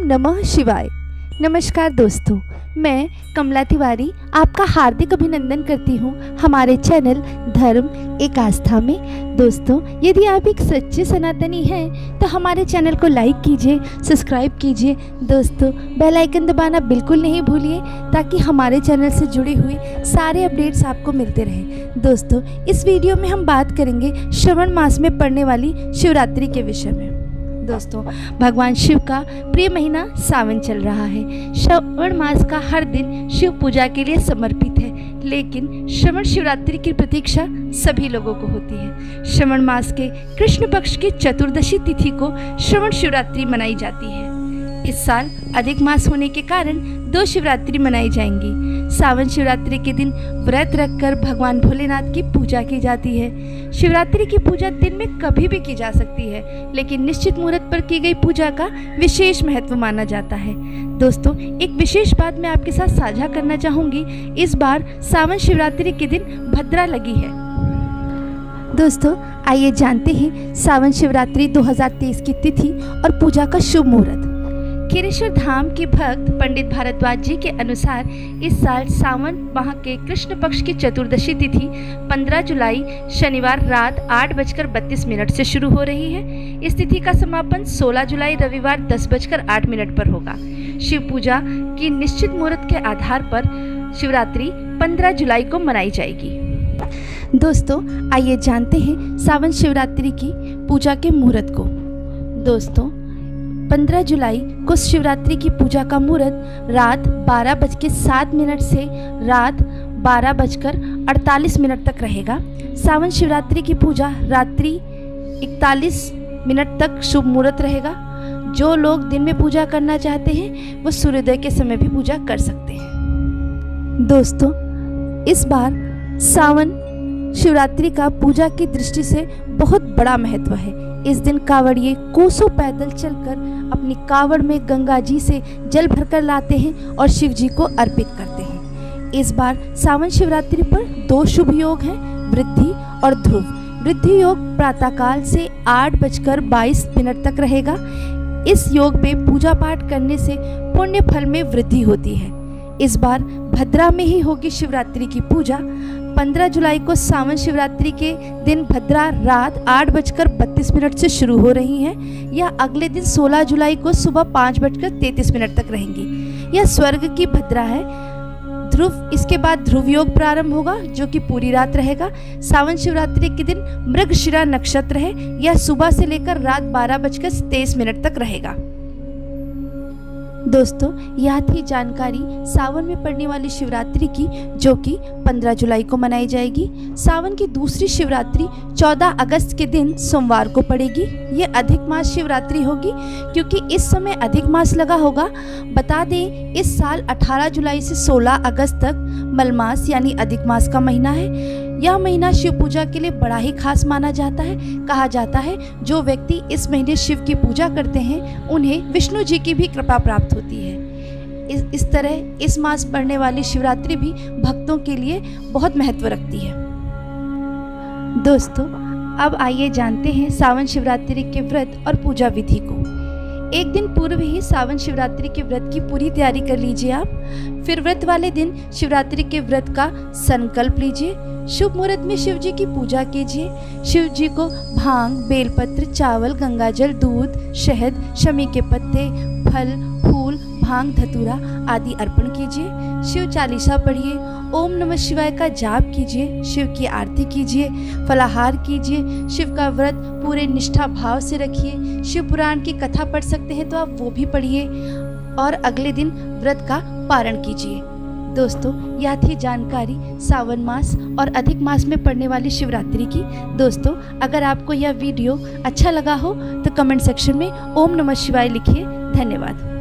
नमः शिवाय। नमस्कार दोस्तों, मैं कमला तिवारी आपका हार्दिक अभिनंदन करती हूँ हमारे चैनल धर्म एक आस्था में। दोस्तों, यदि आप एक सच्चे सनातनी हैं तो हमारे चैनल को लाइक कीजिए, सब्सक्राइब कीजिए। दोस्तों, बेल आइकन दबाना बिल्कुल नहीं भूलिए ताकि हमारे चैनल से जुड़ी हुई सारे अपडेट्स आपको मिलते रहें। दोस्तों, इस वीडियो में हम बात करेंगे श्रावण मास में पड़ने वाली शिवरात्रि के विषय में। दोस्तों, भगवान शिव का प्रिय महीना सावन चल रहा है। श्रावण मास का हर दिन शिव पूजा के लिए समर्पित है, लेकिन श्रावण शिवरात्रि की प्रतीक्षा सभी लोगों को होती है। श्रावण मास के कृष्ण पक्ष की चतुर्दशी तिथि को श्रावण शिवरात्रि मनाई जाती है। इस साल अधिक मास होने के कारण 2 शिवरात्रि मनाई जाएंगी। सावन शिवरात्रि के दिन व्रत रखकर भगवान भोलेनाथ की पूजा की जाती है। शिवरात्रि की पूजा दिन में कभी भी की जा सकती है, लेकिन निश्चित मुहूर्त पर की गई पूजा का विशेष महत्व माना जाता है। दोस्तों, एक विशेष बात मैं आपके साथ साझा करना चाहूँगी। इस बार सावन शिवरात्रि के दिन भद्रा लगी है। दोस्तों, आइए जानते हैं सावन शिवरात्रि 2023 की तिथि और पूजा का शुभ मुहूर्त। खीरेश्वर धाम के भक्त पंडित भारद्वाज जी के अनुसार इस साल सावन माह के कृष्ण पक्ष की चतुर्दशी तिथि 15 जुलाई शनिवार रात 8:32 से शुरू हो रही है। इस तिथि का समापन 16 जुलाई रविवार 10:08 पर होगा। शिव पूजा की निश्चित मुहूर्त के आधार पर शिवरात्रि 15 जुलाई को मनाई जाएगी। दोस्तों, आइए जानते हैं सावन शिवरात्रि की पूजा के मुहूर्त को। दोस्तों, 15 जुलाई को शिवरात्रि की पूजा का मुहूर्त रात 12:07 से रात 12:48 तक रहेगा। सावन शिवरात्रि की पूजा रात्रि 41 तक शुभ मुहूर्त रहेगा। जो लोग दिन में पूजा करना चाहते हैं वो सूर्योदय के समय भी पूजा कर सकते हैं। दोस्तों, इस बार सावन शिवरात्रि का पूजा की दृष्टि से बहुत बड़ा महत्व है। इस दिन कांवड़िए कोसों पैदल चलकर अपनी कांवड़ में गंगा जी से जल भरकर लाते हैं और शिव जी को अर्पित करते हैं। इस बार सावन शिवरात्रि पर 2 शुभ योग हैं, वृद्धि और ध्रुव। वृद्धि योग प्रातःकाल से 8:22 तक रहेगा। इस योग में पूजा पाठ करने से पुण्य फल में वृद्धि होती है। इस बार भद्रा में ही होगी शिवरात्रि की पूजा। 15 जुलाई को सावन शिवरात्रि के दिन भद्रा रात 8:32 से शुरू हो रही है। यह अगले दिन 16 जुलाई को सुबह 5:33 तक रहेंगी। यह स्वर्ग की भद्रा है। ध्रुव, इसके बाद ध्रुव योग प्रारंभ होगा जो कि पूरी रात रहेगा। सावन शिवरात्रि के दिन मृगशिरा नक्षत्र है। यह सुबह से लेकर रात 12:23 तक रहेगा। दोस्तों, यह थी जानकारी सावन में पड़ने वाली शिवरात्रि की, जो कि 15 जुलाई को मनाई जाएगी। सावन की दूसरी शिवरात्रि 14 अगस्त के दिन सोमवार को पड़ेगी। ये अधिक मास शिवरात्रि होगी क्योंकि इस समय अधिक मास लगा होगा। बता दें, इस साल 18 जुलाई से 16 अगस्त तक मलमास यानी अधिक मास का महीना है। यह महीना शिव पूजा के लिए बड़ा ही खास माना जाता है। कहा जाता है जो व्यक्ति इस महीने शिव की पूजा करते हैं उन्हें विष्णु जी की भी कृपा प्राप्त होती है। इस तरह इस मास पड़ने वाली शिवरात्रि भी भक्तों के लिए बहुत महत्व रखती है। दोस्तों, अब आइए जानते हैं सावन शिवरात्रि के व्रत और पूजा विधि को। एक दिन पूर्व ही सावन शिवरात्रि के व्रत की पूरी तैयारी कर लीजिए आप। फिर व्रत वाले दिन शिवरात्रि के व्रत का संकल्प लीजिए। शुभ मुहूर्त में शिव जी की पूजा कीजिए। शिव जी को भांग, बेलपत्र, चावल, गंगाजल, दूध, शहद, शमी के पत्ते, फल, फूल, भांग, धतूरा आदि अर्पण कीजिए। शिव चालीसा पढ़िए। ओम नमः शिवाय का जाप कीजिए। शिव की आरती कीजिए। फलाहार कीजिए। शिव का व्रत पूरे निष्ठा भाव से रखिए। शिव पुराण की कथा पढ़ सकते हैं तो आप वो भी पढ़िए और अगले दिन व्रत का पारण कीजिए। दोस्तों, यह थी जानकारी सावन मास और अधिक मास में पड़ने वाली शिवरात्रि की। दोस्तों, अगर आपको यह वीडियो अच्छा लगा हो तो कमेंट सेक्शन में ओम नमः शिवाय लिखिए। धन्यवाद।